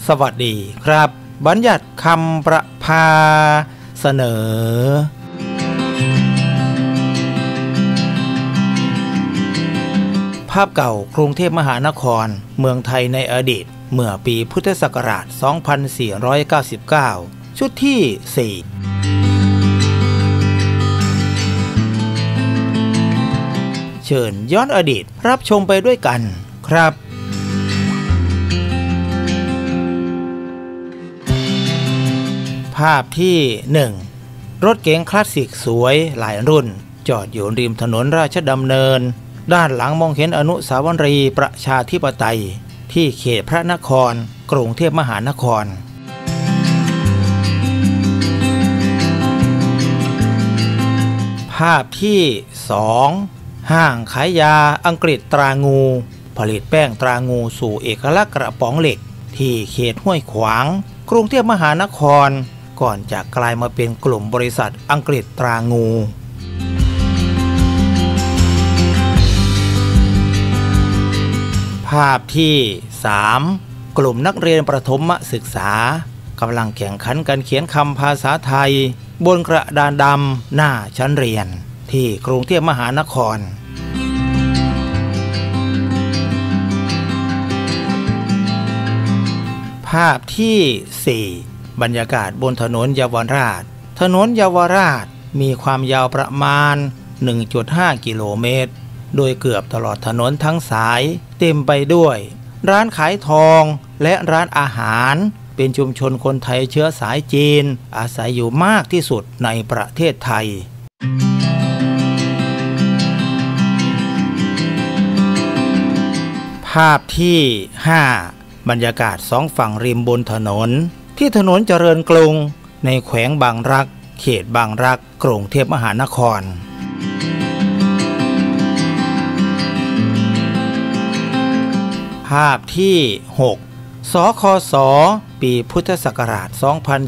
สวัสดีครับบัญญัติคำประภาเสนอภาพเก่ากรุงเทพมหานครเมืองไทยในอดีตเมื่อปีพุทธศักราช 2499 ชุดที่ 4 เชิญย้อนอดีตรับชมไปด้วยกันครับภาพที่ 1 รถเก๋งคลาสสิกสวยหลายรุ่นจอดอยู่ริมถนนราชดำเนินด้านหลังมองเห็นอนุสาวรีย์ประชาธิปไตยที่เขตพระนครกรุงเทพมหานครภาพที่ 2 ห้างขายยาอังกฤษตรางูผลิตแป้งตรางูสู่เอกลักษณ์กระป๋องเหล็กที่เขตห้วยขวางกรุงเทพมหานครก่อนจะกลายมาเป็นกลุ่มบริษัทอังกฤษตรางูภาพที่ 3 กลุ่มนักเรียนประถมศึกษากำลังแข่งขันกันเขียนคำภาษาไทยบนกระดานดำหน้าชั้นเรียนที่กรุงเทพมหานครภาพที่ 4 บรรยากาศบนถนนเยาวราชถนนเยาวราชมีความยาวประมาณ 1.5 กิโลเมตรโดยเกือบตลอดถนนทั้งสายเต็มไปด้วยร้านขายทองและร้านอาหารเป็นชุมชนคนไทยเชื้อสายจีนอาศัยอยู่มากที่สุดในประเทศไทยภาพที่ 5 บรรยากาศสองฝั่งริมบนถนนที่ถนนเจริญกรุงในแขวงบางรักเขตบางรักกรุงเทพมหานครภาพที่ 6 สคส.ปีพุทธศักราช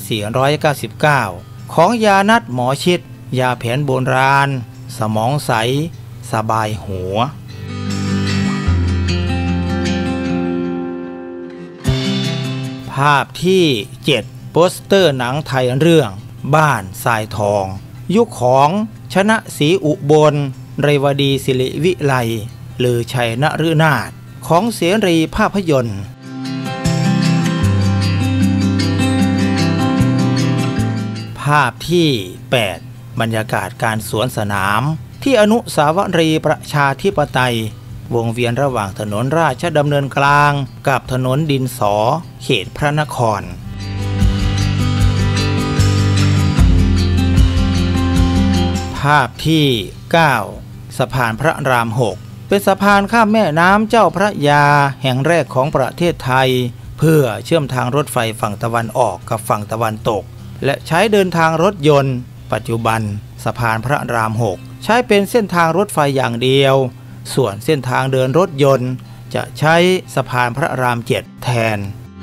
2499 ของยานัดหมอชิดยาแผนโบราณสมองใสสบายหัวภาพที่ 7 โปสเตอร์หนังไทยเรื่องบ้านทรายทองยุคของชนะศรีอุบลเรวดีศิริวิไลหรือชัยนฤนาถของเสรีภาพยนตร์ภาพที่ 8 บรรยากาศการสวนสนามที่อนุสาวรีย์ประชาธิปไตยวงเวียนระหว่างถนนราชดำเนินกลางกับถนนดินสอเขตพระนครภาพที่ 9 สะพานพระราม 6เป็นสะพานข้ามแม่น้ำเจ้าพระยาแห่งแรกของประเทศไทยเพื่อเชื่อมทางรถไฟฝั่งตะวันออกกับฝั่งตะวันตกและใช้เดินทางรถยนต์ปัจจุบันสะพานพระราม 6ใช้เป็นเส้นทางรถไฟอย่างเดียวส่วนเส้นทางเดินรถยนต์จะใช้สะพานพระราม 7 แทน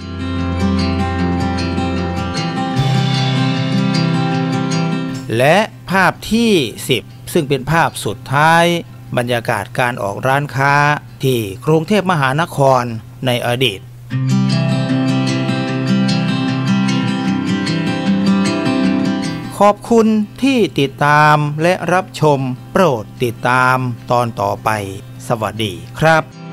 และภาพที่ 10 ซึ่งเป็นภาพสุดท้ายบรรยากาศการออกร้านค้าที่กรุงเทพมหานครในอดีตขอบคุณที่ติดตามและรับชมโปรดติดตามตอนต่อไปสวัสดีครับ